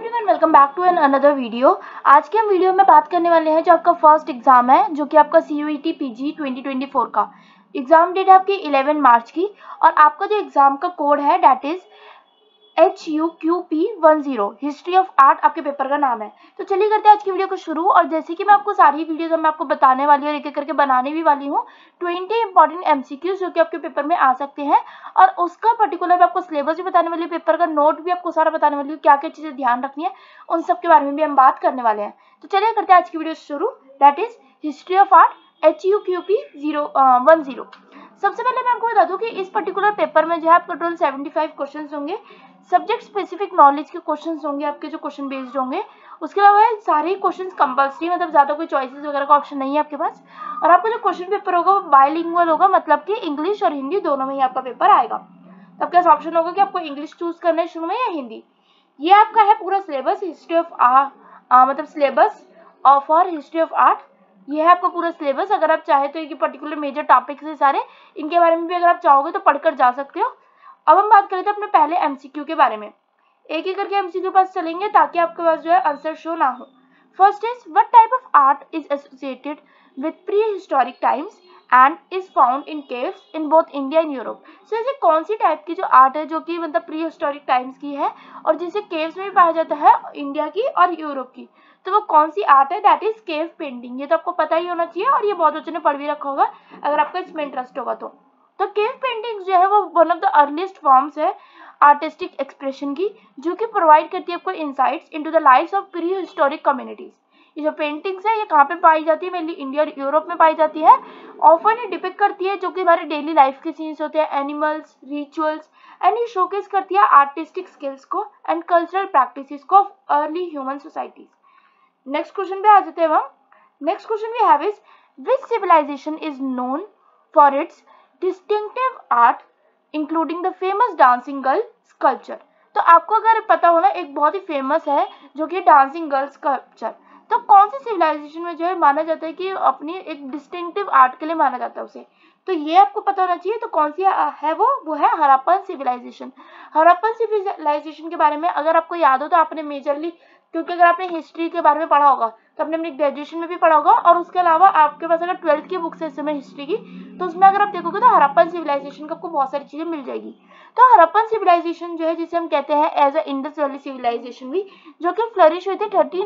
Everyone, welcome back to an another video. आज के हम वीडियो में बात करने वाले हैं जो आपका फर्स्ट एग्जाम है, जो कि आपका CUET PG 2024 का एग्जाम डेट है आपकी 11 मार्च की। और आपका जो एग्जाम का कोड है date is HUQP10, history of art आपके पेपर का नाम है। तो चलिए करते हैं आज की वीडियो को शुरू। और जैसे कि मैं आपको सारी वीडियोस मैं आपको बताने वाली हूँ और एक एक करके बनाने भी वाली हूँ 20 इंपॉर्टेंट MCQs जो कि आपके पेपर में आ सकते हैं, और उसका पर्टिकुलर मैं आपको सिलेबस भी बताने वाली हूँ, पेपर का नोट भी आपको सारा बताने वाली हूँ, क्या क्या चीजें ध्यान रखनी है उन सब के बारे में भी हम बात करने वाले हैं। तो चलिए करते हैं आज की वीडियो शुरू, that is history of art HUQP10। सबसे पहले मैं आपको बता दूं कि इस पर्टिकुलर पेपर में जो है आपको टोटल 75 क्वेश्चंस होंगे। सब्जेक्ट स्पेसिफिक नॉलेज के क्वेश्चंस होंगे आपके, जो क्वेश्चन बेस्ड होंगे। उसके अलावा सारे क्वेश्चंस कंपल्सरी, मतलब ज्यादा कोई चॉइसेस वगैरह का ऑप्शन नहीं है आपके पास। और आपका जो क्वेश्चन पेपर होगा वो बायलिंगुअल होगा, मतलब कि इंग्लिश और हिंदी दोनों में ही आपका पेपर आएगा। तो आपके पास ऑप्शन होगा कि आपको इंग्लिश चूज करना है शुरू में या हिंदी। ये आपका है पूरा सिलेबस हिस्ट्री ऑफ मतलब सिलेबस ऑफ और हिस्ट्री ऑफ आर्ट। ये है आपका पूरा सिलेबस। अगर आप चाहे तो ये पर्टिकुलर मेजर टॉपिक्स है सारे, इनके बारे में भी अगर आप चाहोगे तो पढ़कर जा सकते हो। अब हम बात करें थे अपने पहले MCQ के बारे में। एक एक करके MCQ पास चलेंगे ताकि आपके पास जो है आंसर शो ना हो। First is what type of art is associated with prehistoric times and is found in caves in both India and Europe. So ऐसे कौन सी टाइप की जो आर्ट है जो कि मतलब प्री हिस्टोरिक टाइम्स की है और जिसे केव्स में भी पाया जाता है, इंडिया की और यूरोप की, तो वो कौन सी आर्ट है? That is cave painting. ये तो आपको पता ही होना चाहिए और ये बहुत बच्चों ने पढ़ भी रखा होगा अगर आपका इसमें इंटरेस्ट होगा तो। केव पेंटिंग्स जो है वो one of the earliest forms है आर्टिस्टिक एक्सप्रेशन की, जो कि प्रोवाइड करती है आपको insights into the lives of prehistoric communities. ये जो पेंटिंग्स है ये कहाँ पे पाई जाती है? मेनली इंडिया और यूरोप में पाई जाती है। ऑफन ये डिपिक्ट करती है जो कि हमारे डेली लाइफ के सीन्स होते हैं, एनिमल्स, रिचुअल्स, एंड ये शोकेस करती है आर्टिस्टिक स्किल्स को एंड कल्चरल प्रैक्टिसेस को of early human societies. Next question पे आ जाते हैं हम। Next question we have is which civilization is known for its distinctive art including the famous dancing girl sculpture. तो आपको अगर पता हो ना, एक बहुत ही फेमस है जो कि डांसिंग गर्ल स्कल्पचर। तो कौन सी सिविलाइजेशन में जो है माना जाता है कि अपनी एक डिस्टिंक्टिव आर्ट के लिए माना जाता है उसे, तो ये आपको पता होना चाहिए। तो कौन सी है वो है हड़प्पन सिविलाइजेशन। हड़प्पन सिविलाइजेशन के बारे में अगर आपको याद हो तो आपने मेजरली, क्योंकि अगर आपने हिस्ट्री के बारे में पढ़ा होगा तो आपने अपनी ग्रेजुएशन में भी पढ़ा होगा, और उसके अलावा आपके पास अगर 12th की बुक्स है इस समय हिस्ट्री की, तो उसमें अगर आप देखोगे तो हड़प्पन सिविलाइजेशन का आपको बहुत सारी चीजें मिल जाएगी। तो हड़प्पन सिविलाइजेशन जो है जिसे हम कहते हैं as a Indus valley civilization भी, जो कि फ्लरिश हुई थी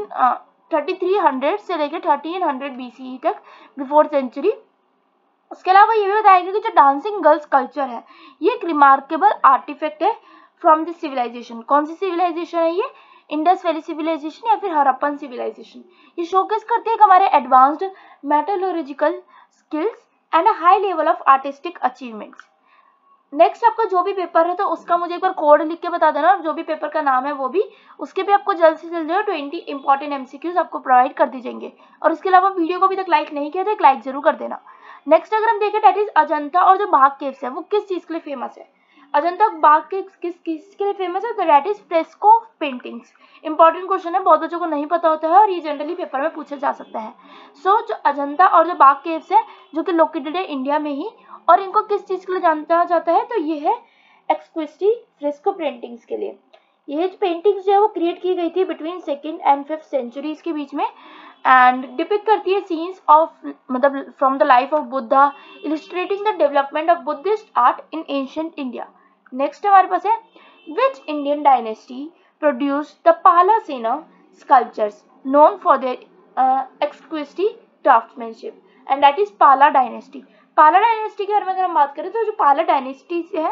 3300 से लेकर 1300 BCE तक, बिफोर सेंचुरी। उसके अलावा ये भी बताया कि जो डांसिंग गर्ल्स कल्चर है ये एक रिमार्केबल आर्टिफैक्ट है फ्रॉम दिस सिविलाइजेशन। कौन सी सिविलाइजेशन है ये? इंडस वैली सिविलाइजेशन या फिर हड़प्पन सिविलाइजेशन। ये शोकेस करती है हमारे advanced metallurgical skills and a high level of artistic achievements. Next आपका जो भी पेपर है तो उसका मुझे एक बार कोड लिख के बता देना, और जो भी पेपर का नाम है वो भी, उसके भी आपको जल्द से जल्द 20 इंपॉर्टेंट MCQs आपको प्रोवाइड कर दी जाएंगे। और उसके अलावा वीडियो को अभी तक लाइक नहीं किया तो एक लाइक जरूर कर देना। नेक्स्ट अगर हम देखें दैट इज अजंता और जो बाघ केव्स है वो किस चीज के लिए फेमस है? अजंता बाघ के किस के लिए फेमस है? तो that is fresco paintings. Important question है, बहुत बच्चों को नहीं पता होता है और ये जनरली पेपर में पूछा जा सकता है। सो जो अजंता और जो बाघ केव्स है जो कि लोकेटेड है इंडिया में ही, और इनको किस चीज के लिए जाना जाता है? तो ये है एक्सक्विस्टी फ्रेस्को पेंटिंग्स के लिए। ये पेंटिंग्स जो है वो क्रिएट की गई थी between 2nd and 5th centuries के बीच में, एंड डिपिक्ट करती है सीन्स ऑफ मतलब from the life of Buddha, illustrating the development of Buddhist art in ancient India. Next हमारे पास है which Indian dynasty produce the Pala Sena sculptures known for their exquisite craftsmanship, and that is Pala dynasty. Pala dynasty के बारे में अगर हम बात करें तो जो पाला डायनेस्टी है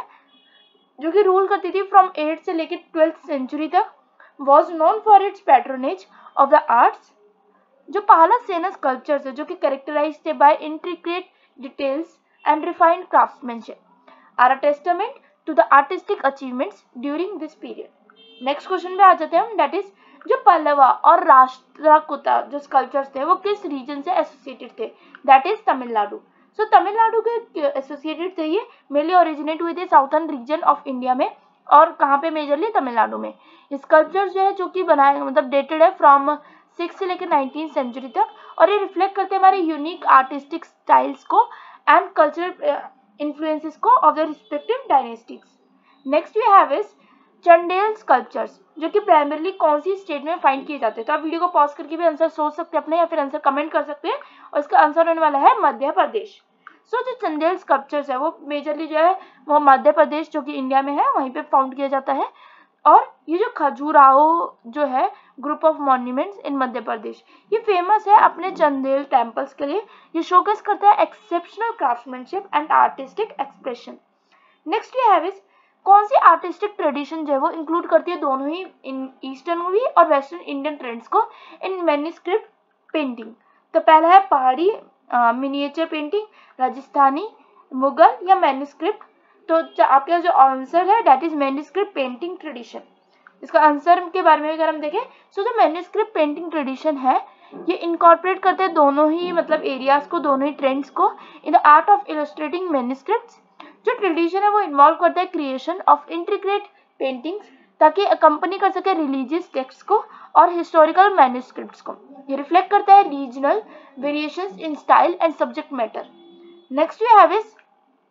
जो कि रूल करती थी फ्रॉम 8th से लेकर 12th सेंचुरी तक, was known for its patronage of the arts. जो पाला सेना स्कल्पचर्स है जो कि कैरेक्टराइज थे by intricate details and refined craftsmanship are a testament to the artistic achievements during this period. Next question पे आ जाते हैं हम, दैट इज जो पल्लवा और राष्ट्रकूटा जो स्कल्पचर्स थे वो किस रीजन से एसोसिएटेड थे? That is Tamil Nadu. So Tamil Nadu के एसोसिएटेड थे, ये मेनली ओरिजिनेट हुए थे साउथर्न रीजन ऑफ इंडिया में, और कहाँ पे? मेजरली तमिलनाडु में। स्कल्पचर्स जो है जो कि बनाए मतलब डेटेड है फ्रॉम 6 से लेकर 19th सेंचुरी तक, और ये रिफ्लेक्ट करते हैं हमारे यूनिक आर्टिस्टिक स्टाइल्स को एंड कल्चरल इन्फ्लुएंसेस को of the respective dynasties. Next we have is Chandel sculptures जो कि प्राइमरली कौन सी स्टेट में फाइंड किए जाते हैं? तो आप वीडियो को पॉज करके भी आंसर सोच सकते हैं अपने, या फिर आंसर कमेंट कर सकते हैं, और इसका आंसर होने वाला है मध्य प्रदेश। जो चंदेल स्कल्पचर्स है वो मेजरली जो है वो मध्य प्रदेश जो कि इंडिया में है वहीं पे फाउंड किया जाता है। और ये जो खजुराहो जो है group of monuments in Madhya Pradesh, ये फेमस है अपने चंदेल टेम्पल्स के लिए। ये शोकेस करता है exceptional craftsmanship and artistic expression. Next we have is कौन सी आर्टिस्टिक ट्रेडिशन जो है वो इंक्लूड करती है दोनों ही ईस्टर्न भी और वेस्टर्न इंडियन ट्रेंड्स को इन मैन्युस्क्रिप्ट पेंटिंग? तो पहला है पहाड़ी मिनिएचर पेंटिंग, राजस्थानी, मुगल या मैन्युस्क्रिप्ट। तो आपका जो आंसर है that is manuscript painting tradition. इसका आंसर के बारे में अगर हम देखें तो जो मैन्युस्क्रिप्ट पेंटिंग ट्रेडिशन है ये इनकॉर्पोरेट करते हैं दोनों ही मतलब एरियाज को, दोनों ही ट्रेंड्स को in the art of illustrating manuscripts. जो ट्रेडिशन है वो इन्वॉल्व करता है क्रिएशन ऑफ इंट्रिकेट पेंटिंग्स ताकि अकम्पनी कर सके रिलीजियस टेक्स्ट को और हिस्टोरिकल मैन्युस्क्रिप्ट्स को। ये रिफ्लेक्ट करता है regional variations in style and subject matter. Next we have is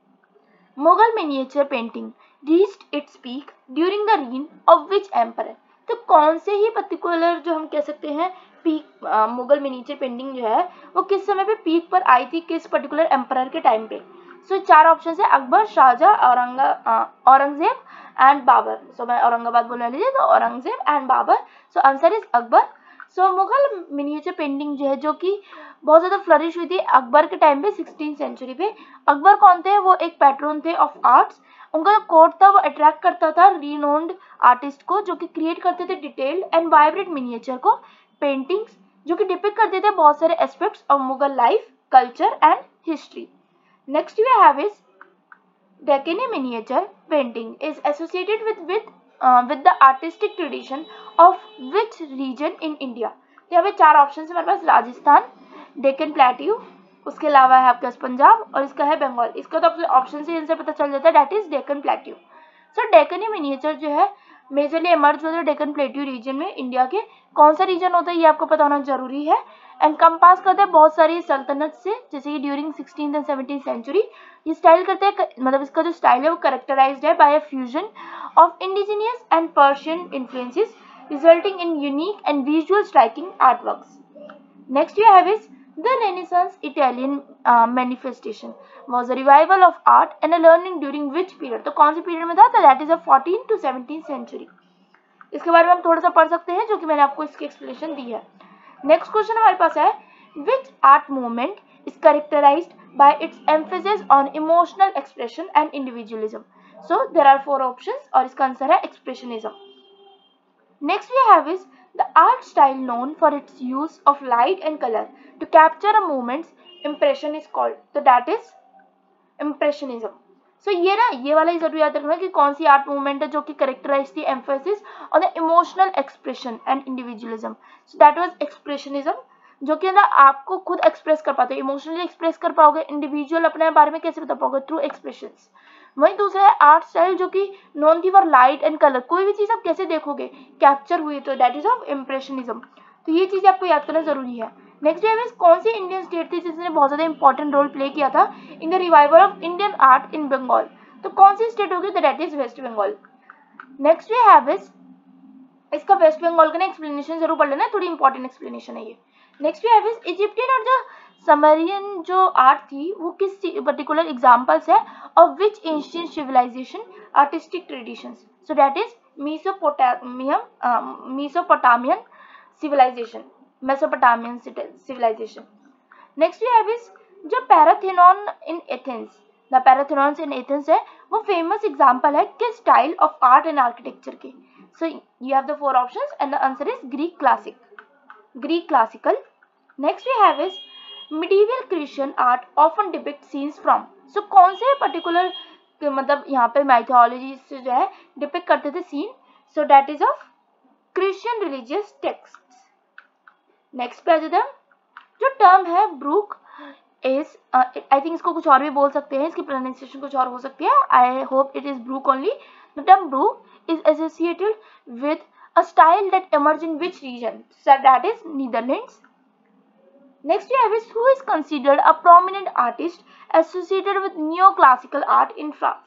Mughal miniature painting reached its peak during the reign of which emperor? तो कौन से ही पर्टिकुलर जो हम कह सकते हैं पीक मुगल मिनिएचर पेंटिंग जो है वो किस समय पे पीक पर आई थी, किस पर्टिकुलर एम्परर के टाइम पे? सो चार ऑप्शन है अकबर, शाहजहां, औरंगजेब एंड बाबर। सो मैं औरंगाबाद बोलने लीजिए तो Aurangzeb and Babur. So answer is Akbar. So Mughal miniature painting जो है जो कि बहुत ज्यादा फ्लरिश हुई थी अकबर के टाइम पे 16th सेंचुरी पे। अकबर कौन थे? वो एक पैट्रोन थे ऑफ आर्ट्स। उनका जो कोड था वो अट्रैक्ट करता था रिनोन्ड आर्टिस्ट को जो कि क्रिएट करते थे डिटेल्ड एंड वाइब्रेंट मिनिएचर को पेंटिंग्स जो कि डिपिक्ट करते थे बहुत सारे aspects of Mughal life, culture and history. Next we have is Deccan miniature painting is associated with the artistic tradition of which region in India? यहाँ पे चार ऑप्शन है हमारे पास, राजस्थान, डेक्कन प्लेट्यू, उसके अलावा है आपके पास पंजाब और इसका है बंगाल। इसका तो आपको ऑप्शन से आंसर पता चल जाता है that is Deccan plateau. So Deccan miniature जो है मेजरली एमर्ज होता है डेक्कन प्लेट्यू रीजन में। इंडिया के कौन सा रीजन होता है ये आपको पता होना जरूरी है। एनकम्पास करते हैं बहुत सारी सल्तनत से जैसे कि during 16th and 17th century. ये स्टाइल करते हैं मतलब इसका जो स्टाइल है वो कैरेक्टराइज्ड है by a fusion of indigenous and Persian influences resulting in unique and visual striking artworks. Next we have is the renaissance Italian manifestation was a revival of art and a learning during which period? तो कौन से period में था? तो that is a 14th to 17th century. इसके बारे में हम थोड़ा सा पढ़ सकते हैं जो कि मैंने आपको इसकी एक्सप्लेनेशन दी है। नेक्स्ट क्वेश्चन हमारे पास है which art movement is characterized by its emphasis on emotional expression and individualism? So there are 4 options और इसका आंसर है expressionism. Next we have is the art style known for its use of light and colour to capture a moment's impression is called? तो that is impressionism. So ये वाला ही जरूर याद रखना कि कौन सी आर्ट मूवमेंट है जो कि कैरेक्टराइज थी emphasis on the emotional expression and individualism. So that was expressionism जो कि ना आपको खुद एक्सप्रेस कर पाते हो, इमोशनली एक्सप्रेस कर पाओगे, इंडिविजुअल अपने बारे में कैसे बता पाओगे? Through expressions. वहीं दूसरा है आर्ट स्टाइल जो कि नॉन थी फॉर लाइट एंड कलर, कोई भी चीज आप कैसे देखोगे कैप्चर हुई तो दैट इज ऑफ इम्प्रेशनिज्म। तो ये चीज आपको याद करना जरूरी है। नेक्स्ट है कौन सी इंडियन स्टेट थी जिसने बहुत ज्यादा इंपॉर्टेंट रोल प्ले किया था in the revival of Indian art in Bengal? तो कौन सी स्टेट होगी? That is west Bengal. Next we have is इसका वेस्ट बंगाल का ना एक्सप्लेनेशन जरूर पढ़ लेना, थोड़ी इंपॉर्टेंट एक्सप्लेनेशन है ये। Next we have is Egyptian और जो समरियन जो आर्ट थी वो किस पर्टिकुलर एग्जांपल्स है of which ancient civilization artistic traditions? So that is Mesopotamian civilization, Mesopotamian civilization. Next we have is जो Parthenon in Athens, the Parthenon's in Athens है वो फेमस एग्जांपल है किस style of art and architecture के? So you have the 4 options and the answer is Greek classic, Greek classical. Next we have is medieval Christian art often depict scenes from? So कौन से particular मतलब यहाँ पे mythology से जो है depict करते थे scene? So that is of Christian religious text. Next पे आ जाते हैं, जो टर्म है ब्रूक इज आई थिंक इसको कुछ और भी बोल सकते हैं, इसकी प्रोनाउंसिएशन कुछ और हो सकती है, I hope it is baroque only. The term baroque is associated with a style that emerged in which region? So that is Netherlands. Next we have is who is considered a prominent artist associated with neoclassical art in France?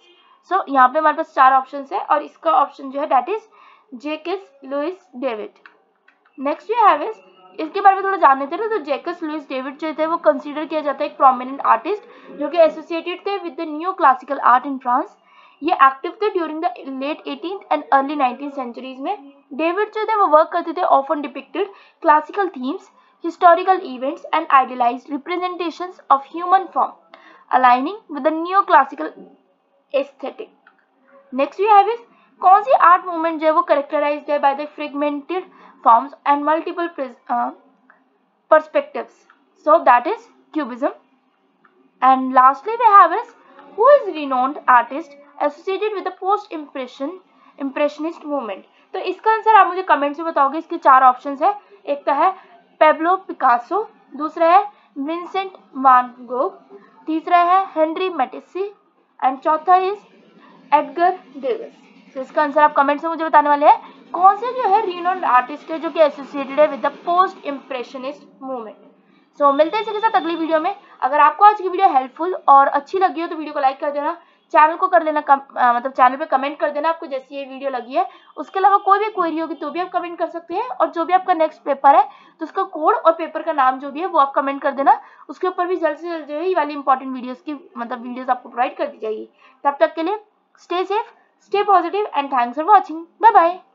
So यहाँ पे हमारे पास 4 option है और इसका option जो है that is Jacques Louis David. Next we have is, इसके बारे में थोड़ा जान लेते हैं। तो जैकस लुइस डेविड जो थे वो कंसीडर किया जाता है एक प्रोमिनेंट आर्टिस्ट जो कि एसोसिएटेड थे with the new classical art in France. ये एक्टिव थे during the late 18th and early 19th centuries में। डेविड जो थे वो वर्क करते थे often depicted classical themes, historical events and idealized representations of human form aligning with the new classical aesthetic. Next we have is, कौन सी art movement जो है वो कैरेक्टराइज्ड है by the fragmented forms and multiple perspectives, so that is cubism. And lastly we have is, who is renowned artist associated with the post impressionist movement। तो इसका answer आप मुझे कमेंट में बताओगे। इसके 4 ऑप्शंस है। एक तो है पेब्लो पिकासो, दूसरा है विंसेंट वान गोग, तीसरा है हेनरी मैटेसी एंड चौथा इज एडगर डेविस। तो इसका आंसर आप कमेंट से मुझे बताने वाले हैं कौन से जो है रिनोन्ड आर्टिस्ट है जो कि एसोसिएटेड है with the post impressionist movement. So मिलते हैं इसके साथ अगली वीडियो में। अगर आपको आज की वीडियो हेल्पफुल और अच्छी लगी हो तो वीडियो को लाइक कर देना, चैनल को कर लेना मतलब चैनल पे कमेंट कर देना आपको जैसी ये वीडियो लगी है। उसके अलावा कोई भी क्वेरी होगी तो भी आप कमेंट कर सकते हैं, और जो भी आपका नेक्स्ट पेपर है तो उसका कोड और पेपर का नाम जो भी है वो आप कमेंट कर देना। उसके ऊपर भी जल्द से जल्द जो है ये वाली इंपॉर्टेंट वीडियोस की मतलब वीडियोस आपको प्रोवाइड कर दी जाएगी। तब तक के लिए stay safe, stay positive and thanks for watching. Bye bye.